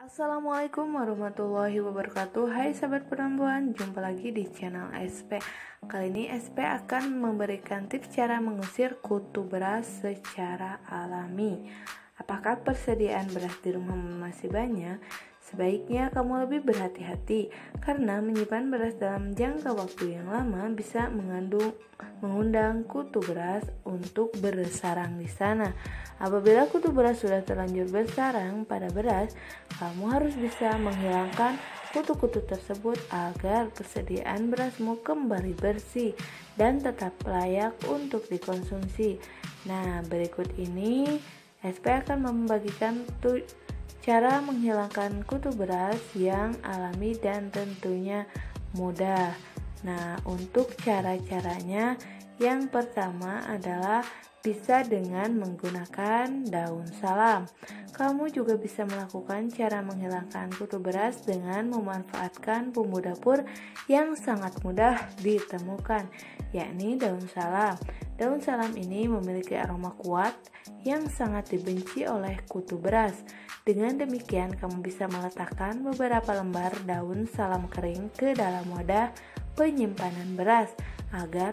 Assalamualaikum warahmatullahi wabarakatuh. Hai sahabat perempuan, jumpa lagi di channel SP. Kali ini SP akan memberikan tips cara mengusir kutu beras secara alami. Apakah persediaan beras di rumah masih banyak? Sebaiknya kamu lebih berhati-hati karena menyimpan beras dalam jangka waktu yang lama bisa mengundang kutu beras untuk bersarang di sana. Apabila kutu beras sudah terlanjur bersarang pada beras, kamu harus bisa menghilangkan kutu-kutu tersebut agar persediaan berasmu kembali bersih dan tetap layak untuk dikonsumsi. Nah, berikut ini SP akan membagikan cara menghilangkan kutu beras yang alami dan tentunya mudah. Nah, untuk cara-caranya, yang pertama adalah bisa dengan menggunakan daun salam. Kamu juga bisa melakukan cara menghilangkan kutu beras dengan memanfaatkan bumbu dapur yang sangat mudah ditemukan, yakni daun salam. Daun salam ini memiliki aroma kuat yang sangat dibenci oleh kutu beras. Dengan demikian, kamu bisa meletakkan beberapa lembar daun salam kering ke dalam wadah penyimpanan beras agar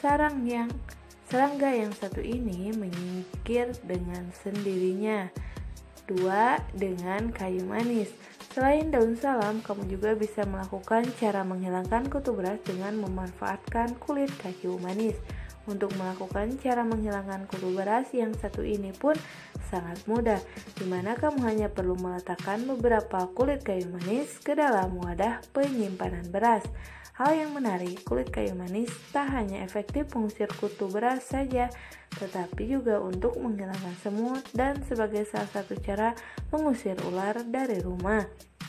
serangga yang satu ini menyingkir dengan sendirinya. 2. Dengan kayu manis. Selain daun salam, kamu juga bisa melakukan cara menghilangkan kutu beras dengan memanfaatkan kulit kayu manis. Untuk melakukan cara menghilangkan kutu beras yang satu ini pun sangat mudah, di mana kamu hanya perlu meletakkan beberapa kulit kayu manis ke dalam wadah penyimpanan beras. Hal yang menarik, kulit kayu manis tak hanya efektif mengusir kutu beras saja, tetapi juga untuk menghilangkan semut dan sebagai salah satu cara mengusir ular dari rumah.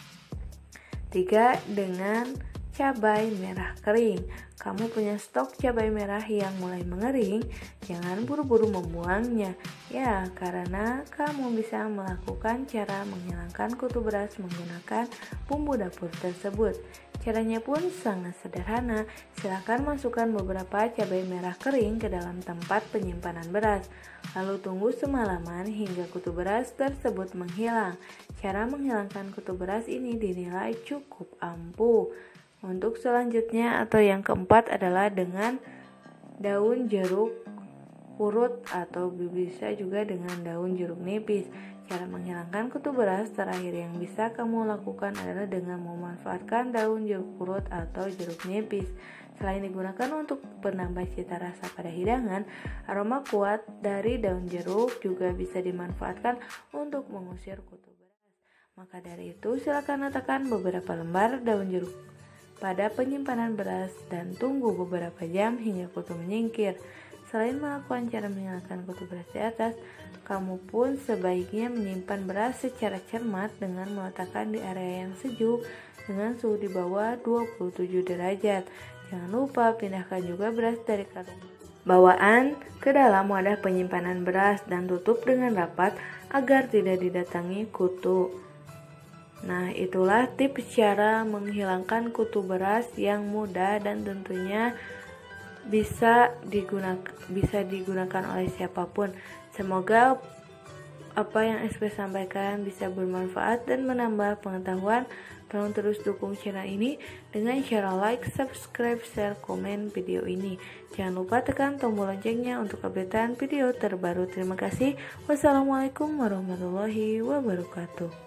3. Dengan cabai merah kering. Kamu punya stok cabai merah yang mulai mengering, jangan buru-buru membuangnya ya, karena kamu bisa melakukan cara menghilangkan kutu beras menggunakan bumbu dapur tersebut. Caranya pun sangat sederhana. Silakan masukkan beberapa cabai merah kering ke dalam tempat penyimpanan beras, lalu tunggu semalaman hingga kutu beras tersebut menghilang. Cara menghilangkan kutu beras ini dinilai cukup ampuh. Untuk selanjutnya atau yang keempat adalah dengan daun jeruk purut atau bisa juga dengan daun jeruk nipis. Cara menghilangkan kutu beras terakhir yang bisa kamu lakukan adalah dengan memanfaatkan daun jeruk purut atau jeruk nipis. Selain digunakan untuk penambah cita rasa pada hidangan, aroma kuat dari daun jeruk juga bisa dimanfaatkan untuk mengusir kutu beras. Maka dari itu, silakan letakkan beberapa lembar daun jeruk pada penyimpanan beras dan tunggu beberapa jam hingga kutu menyingkir. Selain melakukan cara menghilangkan kutu beras di atas, kamu pun sebaiknya menyimpan beras secara cermat dengan meletakkan di area yang sejuk dengan suhu di bawah 27 derajat. Jangan lupa pindahkan juga beras dari karung bawaan ke dalam wadah penyimpanan beras dan tutup dengan rapat agar tidak didatangi kutu. Nah, itulah tips cara menghilangkan kutu beras yang mudah dan tentunya bisa digunakan oleh siapapun. Semoga apa yang SP sampaikan bisa bermanfaat dan menambah pengetahuan. Tolong terus dukung channel ini dengan cara like, subscribe, share, komen video ini. Jangan lupa tekan tombol loncengnya untuk updatean video terbaru. Terima kasih. Wassalamualaikum warahmatullahi wabarakatuh.